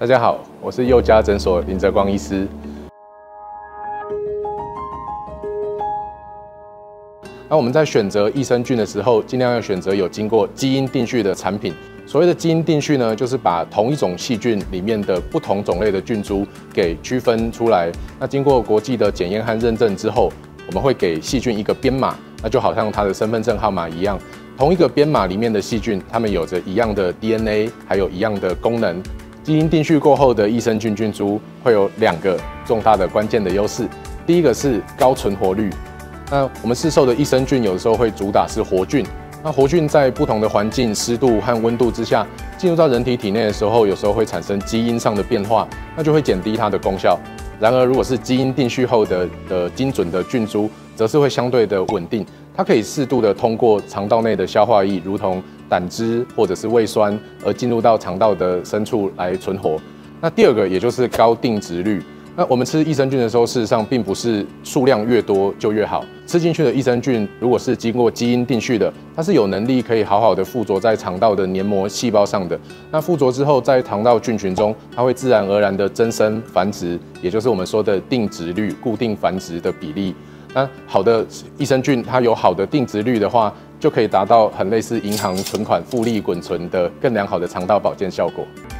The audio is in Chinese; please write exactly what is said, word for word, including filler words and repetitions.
大家好，我是佑家诊所林哲光医师。那我们在选择益生菌的时候，尽量要选择有经过基因定序的产品。所谓的基因定序呢，就是把同一种细菌里面的不同种类的菌株给区分出来。那经过国际的检验和认证之后，我们会给细菌一个编码，那就好像它的身份证号码一样。同一个编码里面的细菌，它们有着一样的 D N A， 还有一样的功能。基因定序过后的益生菌菌株会有两个重大的关键的优势。第一个是高存活率。那我们市售的益生菌有的时候会主打是活菌，那活菌在不同的环境、湿度和温度之下，进入到人体体内的时候，有时候会产生基因上的变化，那就会减低它的功效。然而，如果是基因定序后的的精准的菌株，则是会相对的稳定，它可以适度的通过肠道内的消化液，如同胆汁或者是胃酸，而进入到肠道的深处来存活。那第二个，也就是高定植率。那我们吃益生菌的时候，事实上并不是数量越多就越好。吃进去的益生菌，如果是经过基因定序的，它是有能力可以好好的附着在肠道的黏膜细胞上的。那附着之后，在肠道菌群中，它会自然而然的增生繁殖，也就是我们说的定植率、固定繁殖的比例。那好的益生菌，它有好的定植率的话，就可以达到很类似银行存款复利滚存的更良好的肠道保健效果。